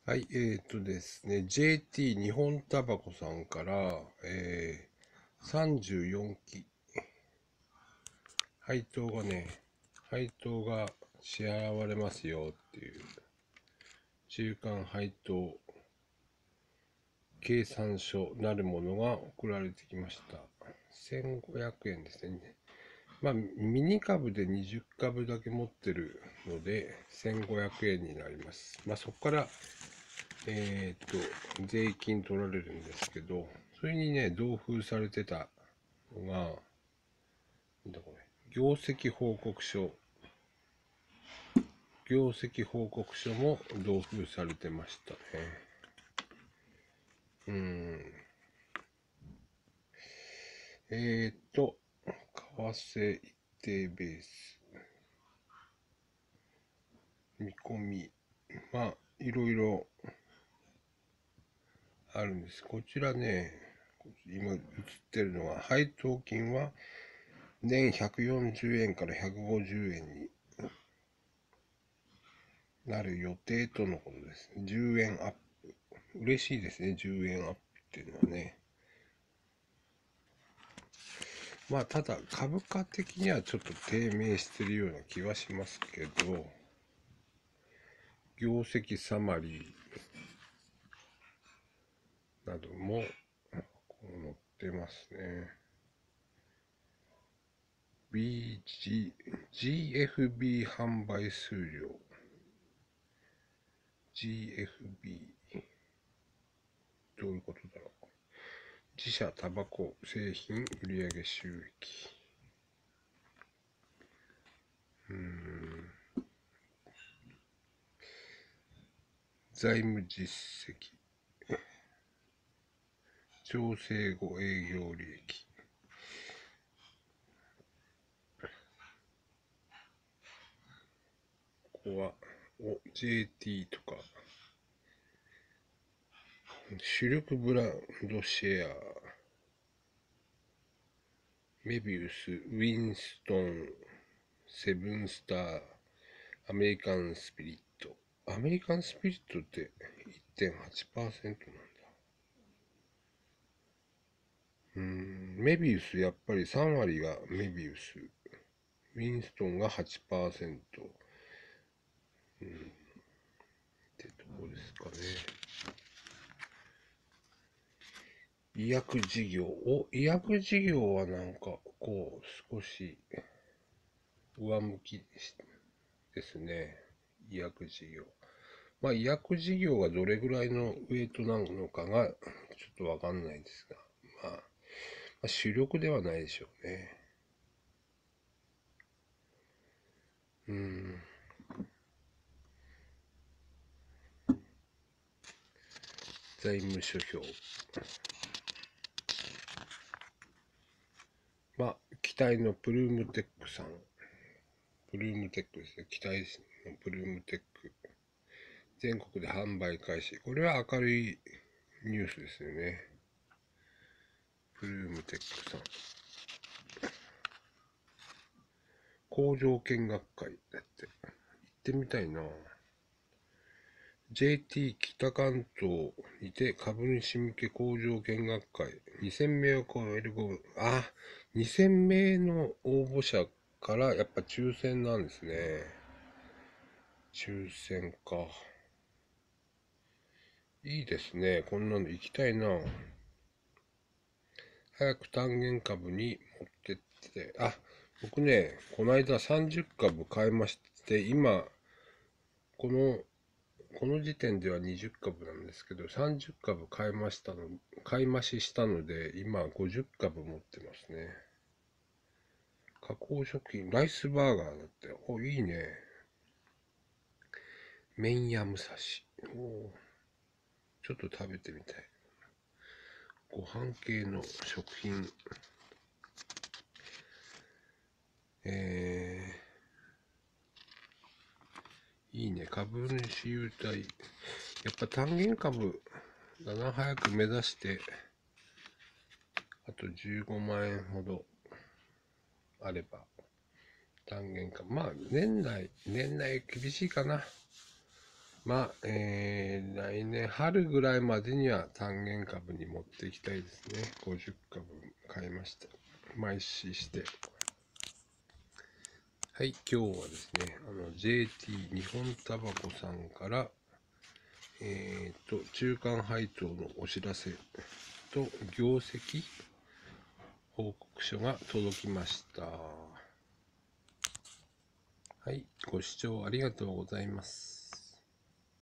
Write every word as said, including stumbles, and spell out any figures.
はい、えーとですね、ジェーティー 日本タバコさんから、えー、さんじゅうよんき配当がね、配当が支払われますよっていう中間配当計算書なるものが送られてきました。せんごひゃくえんですね。まあ、ミニ株でにじゅっかぶだけ持ってるので、せんごひゃくえんになります。まあ、そこからえーっと、税金取られるんですけど、それにね、同封されてたのが、なんだこれ、業績報告書。業績報告書も同封されてましたね。うーん。えーっと、為替一定ベース。見込み。まあ、いろいろあるんです。こちらね、今映ってるのは、配当金は年ひゃくよんじゅうえんからひゃくごじゅうえんになる予定とのことです。じゅうえんアップ。嬉しいですね、じゅうえんアップっていうのはね。まあ、ただ、株価的にはちょっと低迷してるような気はしますけど、業績サマリーなども、こう載ってますね。ビージー、ジーエフビー 販売数量。ジーエフビー、どういうことだろう。自社タバコ製品売上収益。うーん。財務実績。調整後営業利益。ここは、お、ジェーティー とか、主力ブランドシェア、メビウス、ウィンストン、セブンスター、アメリカンスピリット。アメリカンスピリットって いってんはちパーセント なんだ。うーん、メビウスやっぱりさん割がメビウス。ウィンストンが はちパーセント。うん、ってとこですかね。医薬事業。お、医薬事業はなんか、こう、少し上向きですね。医薬事業。まあ、医薬事業がどれぐらいのウェイトなのかが、ちょっとわかんないですが、まあ、まあ、主力ではないでしょうね。うん。財務諸表。まあ、期待のプルームテックさん。プルームテックですね。期待のプルームテック。全国で販売開始。これは明るいニュースですよね。プルームテックさん。工場見学会だって。行ってみたいな。ジェーティー 北関東にて株主向け工場見学会。にせんめいを超えるごぶ。あ、にせんめいの応募者からやっぱ抽選なんですね。抽選か。いいですね。こんなの行きたいな。早く単元株に持ってって。あ、僕ね、この間さんじゅっかぶ買いまして、今、この、この時点ではにじゅっかぶなんですけど、さんじゅっかぶ買いましたの、買い増ししたので、今ごじゅっかぶ持ってますね。加工食品、ライスバーガーだって。お、いいね。麺屋武蔵。お、ちょっと食べてみたい。ご飯系の食品。えー、いいね。株主優待。やっぱ単元株だな。早く目指して、あとじゅうごまんえんほどあれば、単元株。まあ、年内、年内厳しいかな。 まあ、えー、来年春ぐらいまでには単元株に持っていきたいですね。ごじゅっかぶ買いました。毎週して。はい、今日はですね、あの ジェーティー 日本タバコさんから、えー、と中間配当のお知らせと業績報告書が届きました。はい、ご視聴ありがとうございます。